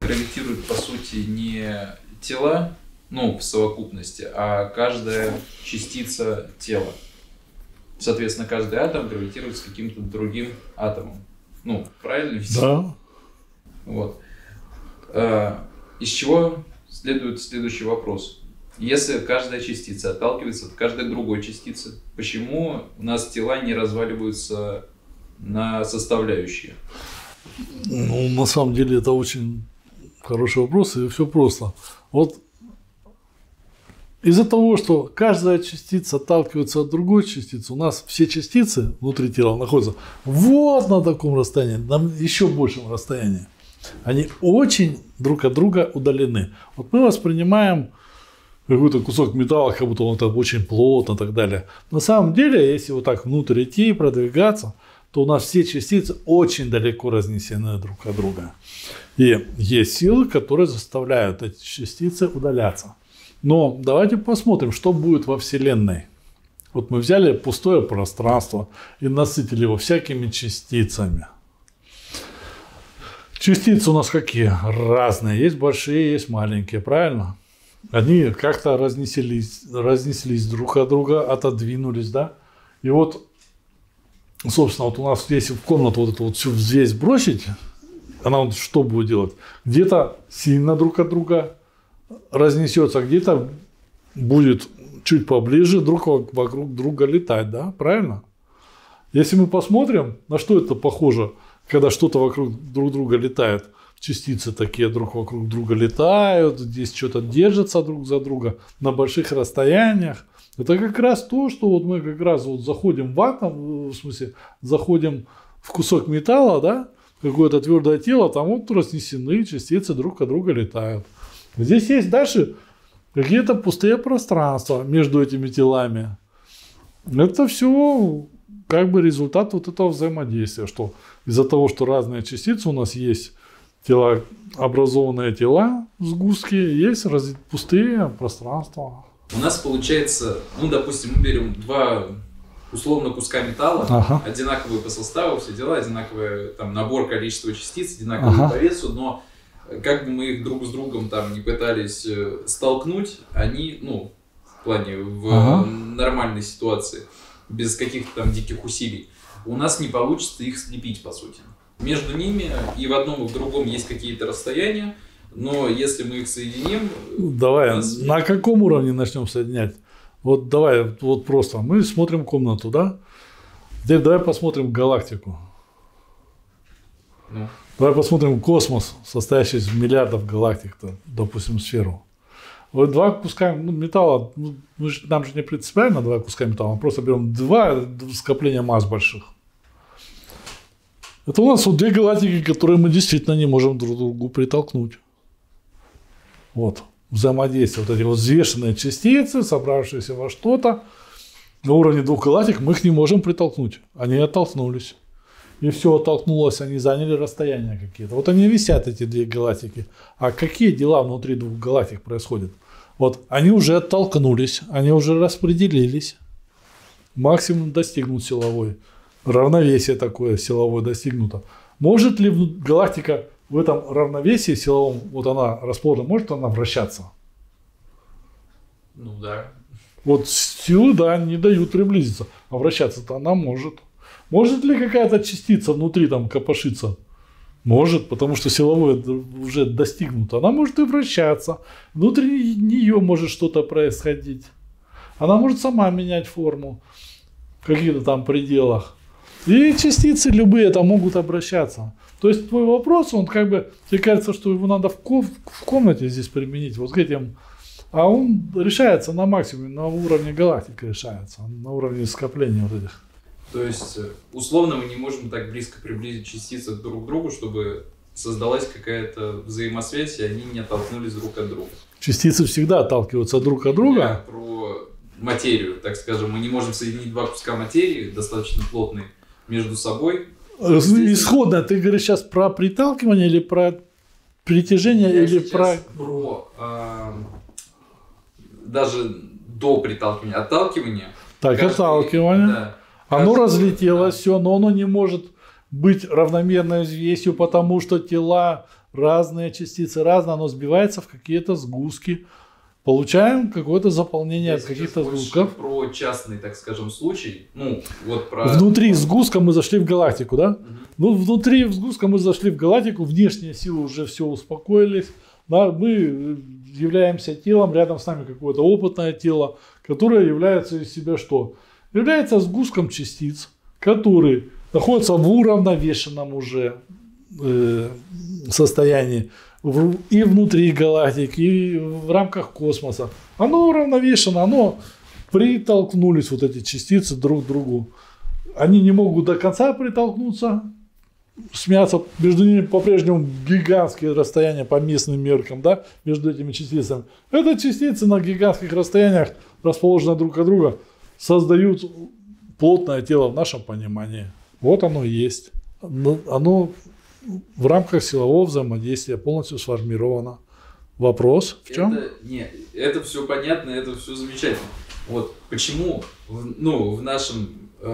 гравитируют, по сути, не тела, ну, в совокупности, а каждая частица тела. Соответственно, каждый атом гравитирует с каким-то другим атомом. Ну, правильно ведь? Да. Вот. Из чего следует следующий вопрос. Если каждая частица отталкивается от каждой другой частицы, почему у нас тела не разваливаются на составляющие? Ну, на самом деле, это очень хороший вопрос, и все просто. Вот из-за того, что каждая частица отталкивается от другой частицы, у нас все частицы внутри тела находятся вот на таком расстоянии, на еще большем расстоянии. Они очень друг от друга удалены. Вот мы воспринимаем какой-то кусок металла, как будто он там очень плотно и так далее. На самом деле, если вот так внутрь идти и продвигаться, то у нас все частицы очень далеко разнесены друг от друга. И есть силы, которые заставляют эти частицы удаляться. Но давайте посмотрим, что будет во Вселенной. Вот мы взяли пустое пространство и насытили его всякими частицами. Частицы у нас какие? Разные. Есть большие, есть маленькие, правильно? Они как-то разнеслись друг от друга, отодвинулись, да? И вот, собственно, вот у нас, если в комнату вот эту вот всю взвесь бросить, она вот что будет делать? Где-то сильно друг от друга разнесется, где-то будет чуть поближе друг вокруг друга летать, да? Правильно? Если мы посмотрим, на что это похоже, когда что-то вокруг друг друга летает, частицы такие друг вокруг друга летают, здесь что-то держатся друг за друга на больших расстояниях. Это как раз то, что вот мы как раз вот заходим в атом, в смысле, заходим в кусок металла, да, какое-то твердое тело, там вот разнесены частицы друг от друга летают. Здесь есть дальше какие-то пустые пространства между этими телами. Это все как бы результат вот этого взаимодействия, что из-за того, что разные частицы у нас есть, тела, образованные тела, сгустки, есть пустые пространства. У нас получается, ну, допустим, мы берем два условно куска металла, одинаковые по составу, все дела, одинаковый там набор количества частиц, одинаковые по весу, но как бы мы их друг с другом там не пытались столкнуть, они, ну, в плане в нормальной ситуации, без каких-то там диких усилий, у нас не получится их слепить, по сути. Между ними и в одном, и в другом есть какие-то расстояния, но если мы их соединим... Давай, на каком уровне начнем соединять? Вот давай, вот просто, мы смотрим комнату, да? Теперь давай посмотрим галактику. Ну. Давай посмотрим космос, состоящий из миллиардов галактик, допустим, сферу. Вот два куска металла, нам же не принципиально два куска металла, мы просто берем два скопления масс больших. Это у нас вот две галактики, которые мы действительно не можем друг к другу притолкнуть. Вот, взаимодействие, вот эти вот взвешенные частицы, собравшиеся во что-то, на уровне двух галактик мы их не можем притолкнуть. Они оттолкнулись. И все оттолкнулось, они заняли расстояния какие-то. Вот они висят, эти две галактики. А какие дела внутри двух галактик происходят? Вот они уже оттолкнулись, они уже распределились. Максимум достигнут силовой. Равновесие такое силовое достигнуто. Может ли галактика в этом равновесии силовом, вот она расположена, может она вращаться? Ну да. Вот силы, да, не дают приблизиться. А вращаться-то она может. Может ли какая-то частица внутри там копошиться? Может, потому что силовое уже достигнуто. Она может и вращаться. Внутри нее может что-то происходить. Она может сама менять форму в каких-то там пределах. И частицы любые там могут обращаться. То есть твой вопрос, он как бы, тебе кажется, что его надо в комнате здесь применить, вот к этим, а он решается на максимуме, на уровне галактик решается, на уровне скопления вот этих. То есть, условно, мы не можем так близко приблизить частицы друг к другу, чтобы создалась какая-то взаимосвязь, и они не оттолкнулись друг от друга. Частицы всегда отталкиваются друг от друга. Я про материю, так скажем. Мы не можем соединить два куска материи, достаточно плотные, между собой. Исходно, ты говоришь сейчас про приталкивание или про притяжение, я или про даже до приталкивания, отталкивания. Так, отталкивание. Да, оно разлетелось, все, но оно не может быть равномерной взвесью, потому что тела разные частицы, разные, оно сбивается в какие-то сгустки. Получаем какое-то заполнение от каких-то сгустков. Про частный, так скажем, случай. Ну, вот про... Внутри сгустка мы зашли в галактику, да? Ну, внутри сгустка мы зашли в галактику, внешние силы уже все успокоились. Да? Мы являемся телом, рядом с нами какое-то опытное тело, которое является из себя что? Является сгустком частиц, который находится в уравновешенном уже состоянии и внутри галактики, и в рамках космоса. Оно уравновешено, оно притолкнулись вот эти частицы друг к другу. Они не могут до конца притолкнуться, смяться, между ними по-прежнему гигантские расстояния по местным меркам, да, между этими частицами. Это частицы на гигантских расстояниях, расположенные друг от друга, создают плотное тело в нашем понимании. Вот оно и есть. Оно в рамках силового взаимодействия полностью сформировано. Вопрос в чем? Это все понятно, это все замечательно. Вот почему, в нашем,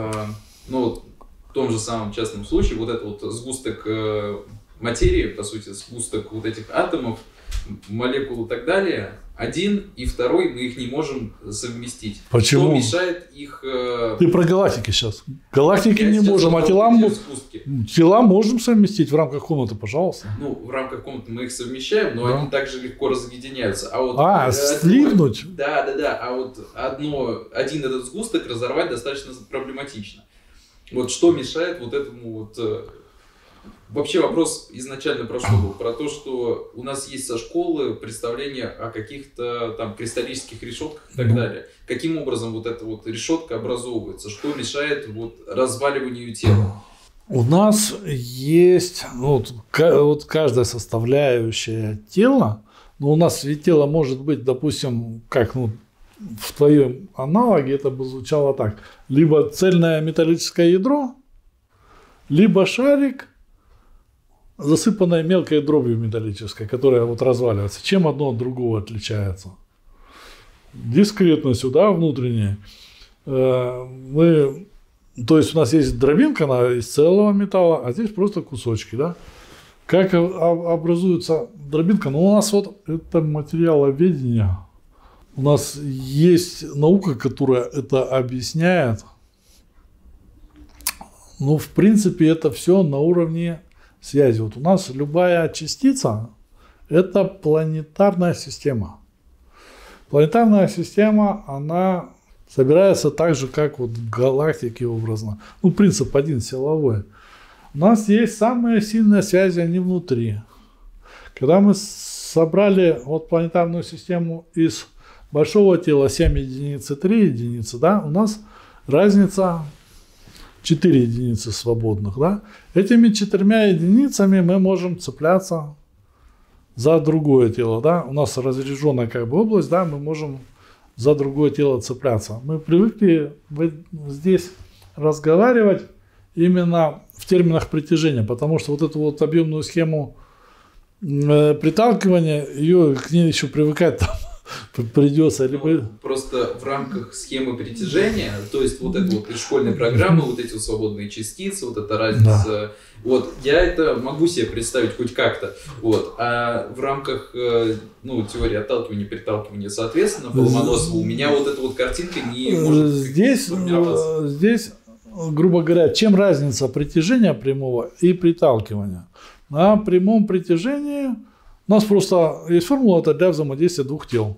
в том же самом частном случае, вот этот вот сгусток материи, по сути, сгусток вот этих атомов, молекул и так далее, один и второй, мы их не можем совместить. Почему? Что мешает их... Ты про галактики сейчас. Галактики не можем, а тела можем совместить в рамках комнаты, пожалуйста. Ну, в рамках комнаты мы их совмещаем, но они также легко разъединяются. Слипнуть? Да. А вот один этот сгусток разорвать достаточно проблематично. Вот что мешает вот этому вот... Вообще вопрос изначально про что был? Про то, что у нас есть со школы представление о каких-то там кристаллических решетках и так далее. Каким образом вот эта вот решетка образовывается? Что мешает вот разваливанию тела? У нас есть вот каждая составляющая тела. Но у нас ведь тело может быть, допустим, в твоем аналоге это бы звучало так. Либо цельное металлическое ядро, либо шарик, засыпанная мелкой дробью металлической, которая вот разваливается. Чем одно от другого отличается? Дискретностью, да, внутренней. То есть у нас есть дробинка, она из целого металла, а здесь просто кусочки, да. Как образуется дробинка? Ну, у нас вот это материаловедение. У нас есть наука, которая это объясняет. Ну, в принципе, это все на уровне связи. Вот у нас любая частица – это планетарная система. Планетарная система, она собирается так же, как вот в галактике образно. Ну, принцип один, силовой. У нас есть самые сильные связи, они внутри. Когда мы собрали вот планетарную систему из большого тела 7 единиц и 3 единицы, да, у нас разница 4 единицы свободных. Да? Этими 4 единицами мы можем цепляться за другое тело. Да? У нас разряженная область, да, мы можем за другое тело цепляться. Мы привыкли здесь разговаривать именно в терминах притяжения, потому что вот эту вот объемную схему приталкивания, к ней еще привыкать придется. Просто в рамках схемы притяжения, то есть вот это вот из школьной программы, вот эти вот свободные частицы, вот эта разница, да. Вот я это могу себе представить хоть как-то, вот, а в рамках теории отталкивания, приталкивания, соответственно, по Ломоносову у меня вот эта вот картинка не может сформироваться. Здесь, грубо говоря, чем разница притяжения прямого и приталкивания? На прямом притяжении у нас просто есть формула для взаимодействия двух тел.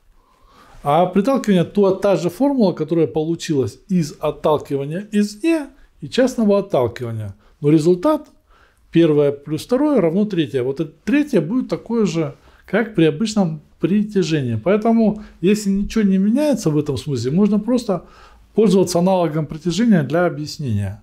А приталкивание та же формула, которая получилась из отталкивания извне и частного отталкивания. Но результат первое плюс второе равно третье. Вот это третье будет такое же, как при обычном притяжении. Поэтому, если ничего не меняется в этом смысле, можно просто пользоваться аналогом притяжения для объяснения.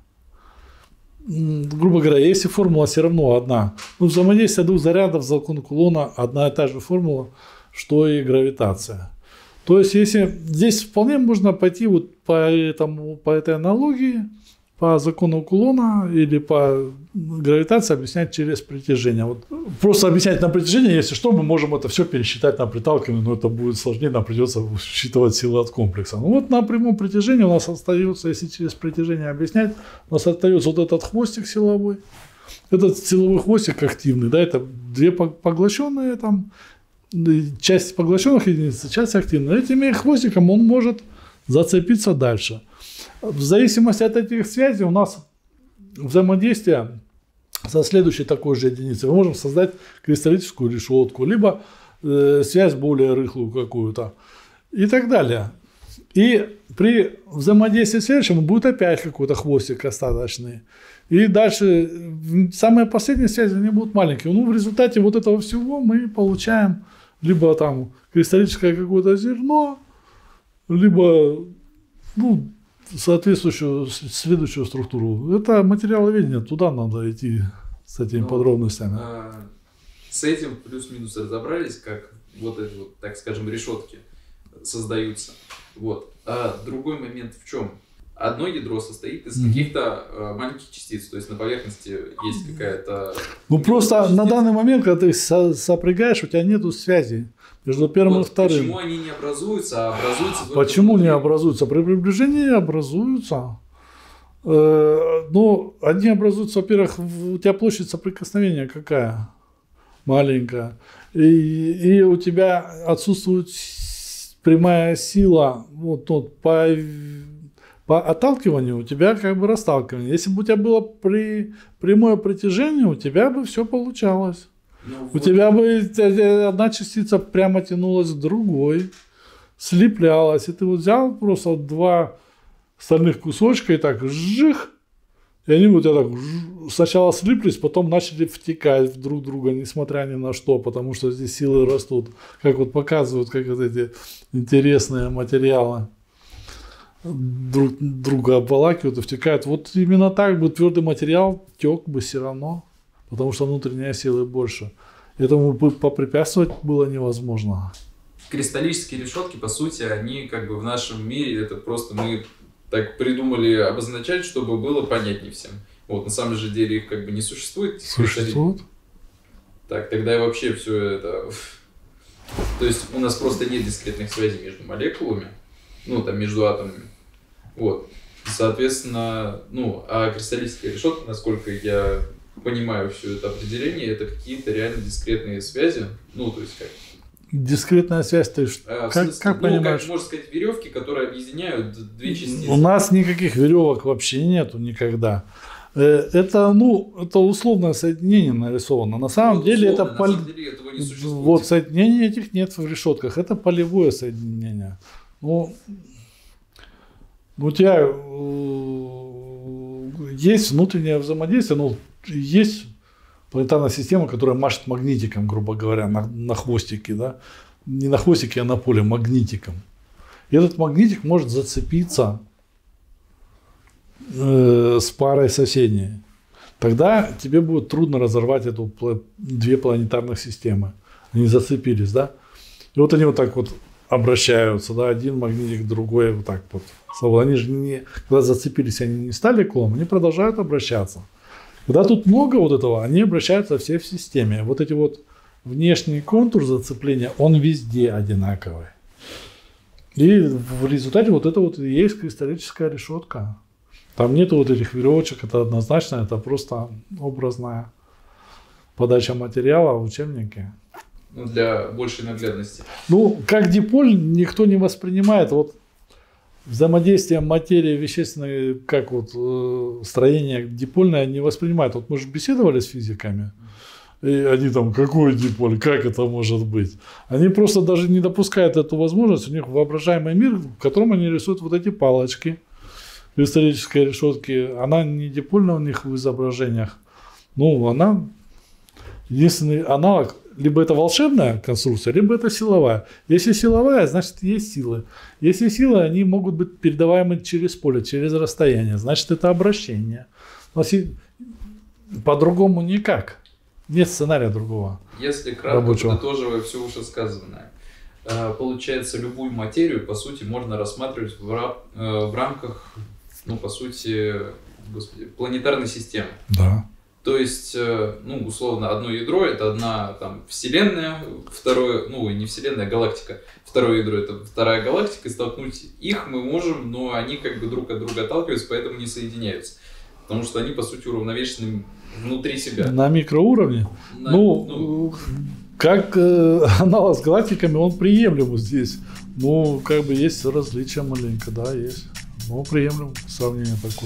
Грубо говоря, если формула все равно одна, взаимодействие двух зарядов, закон Кулона одна и та же формула, что и гравитация. То есть, если здесь вполне можно пойти вот по этой аналогии, по закону Кулона или по гравитации объяснять через притяжение. Вот просто объяснять на притяжение, если что, мы можем это все пересчитать на приталкивание, но это будет сложнее, нам придется считывать силы от комплекса. Ну вот на прямом притяжении у нас остается, если через притяжение объяснять, у нас остается вот этот хвостик силовой, Этот силовой хвостик активный, да, это две поглощенные там, часть поглощенных единиц, часть активная. Этим хвостиком он может зацепиться дальше. В зависимости от этих связей у нас взаимодействие со следующей такой же единицей. Мы можем создать кристаллическую решетку, либо связь более рыхлую какую-то и так далее. И при взаимодействии с следующим будет опять какой-то хвостик остаточный. И дальше самые последние связи, они будут маленькие. Ну, в результате вот этого всего мы получаем либо там кристаллическое какое-то зерно, либо соответствующую следующую структуру. Это материаловедение, туда надо идти с этими подробностями. С этим плюс-минус разобрались, как вот эти вот, так скажем, решетки создаются. Вот. А другой момент в чем? Одно ядро состоит из каких-то маленьких частиц, то есть на поверхности есть какая-то... Ну просто частица. На данный момент, когда ты сопрягаешь, у тебя нету связи между первым и вторым. Почему они не образуются, а образуются... Почему не образуются? При приближении образуются. Ну, они образуются, во-первых, у тебя площадь соприкосновения какая? Маленькая. И у тебя отсутствует прямая сила по отталкиванию, у тебя как бы расталкивание. Если бы у тебя было прямое притяжение, у тебя бы все получалось. У тебя бы одна частица прямо тянулась к другой, слеплялась. И ты вот взял просто два стальных кусочка и так жих, и они у тебя так сначала слиплись, потом начали втекать в друг друга, несмотря ни на что, потому что здесь силы растут. Как вот показывают, как вот эти интересные материалы друг друга обволакивают и втекают. Вот именно так бы твердый материал тек бы все равно, потому что внутренняя сила больше. Этому бы попрепятствовать было невозможно. Кристаллические решетки, по сути, они как бы в нашем мире, это просто мы так придумали обозначать, чтобы было понятнее всем. Вот, на самом же деле их как бы не существует. Существует. Так, тогда и вообще все это... То есть у нас просто нет дискретных связей между молекулами, ну, там, между атомами. Вот. Соответственно, а кристаллическая решетка, насколько я понимаю все это определение, это какие-то реально дискретные связи. Ну, то есть как... Дискретная связь, ты как понимаешь? Как можно сказать, веревки, которые объединяют две частицы. У нас никаких веревок вообще нету никогда. Это условное соединение нарисовано. На самом деле это этого не существует. Вот соединений этих нет в решетках. Это полевое соединение. У тебя есть внутреннее взаимодействие, есть планетарная система, которая машет магнитиком, грубо говоря, на хвостике, да? Не на хвостике, а на поле магнитиком. И этот магнитик может зацепиться с парой соседней. Тогда тебе будет трудно разорвать две планетарных системы. Они зацепились, да? И вот они вот так вот обращаются, да, один магнитик, другой вот так вот. Они же когда зацепились, они не стали колом, они продолжают обращаться. Когда тут много вот этого, они обращаются все в системе. Вот эти вот внешний контур зацепления, он везде одинаковый. И в результате вот это вот и есть кристаллическая решетка. Там нету вот этих веревочек, это однозначно, это просто образная подача материала в учебнике. Для большей наглядности. Как диполь никто не воспринимает. Вот взаимодействие материи вещественной, как вот строение дипольное, не воспринимают. Вот мы же беседовали с физиками, и они там, какой диполь, как это может быть? Они просто даже не допускают эту возможность. У них воображаемый мир, в котором они рисуют вот эти палочки кристаллической решетки. Она не дипольна у них в изображениях. Она единственный аналог. Либо это волшебная конструкция, либо это силовая. Если силовая, значит есть силы. Если силы, они могут быть передаваемы через поле, через расстояние. Значит это обращение. По-другому никак. Нет сценария другого. Если кратко подытоживая все вышесказанное, получается, любую материю, по сути, можно рассматривать в рамках, по сути, планетарной системы. Да. То есть, условно, одно ядро – это одна там вселенная, второе, не вселенная, а галактика. Второе ядро – это вторая галактика, и столкнуть их мы можем, но они как бы друг от друга отталкиваются, поэтому не соединяются. Потому что они, по сути, уравновешены внутри себя. На микроуровне? Как аналог с галактиками, он приемлем здесь. Ну, как бы есть различия маленько, да, есть. Ну, приемлем сравнение такое.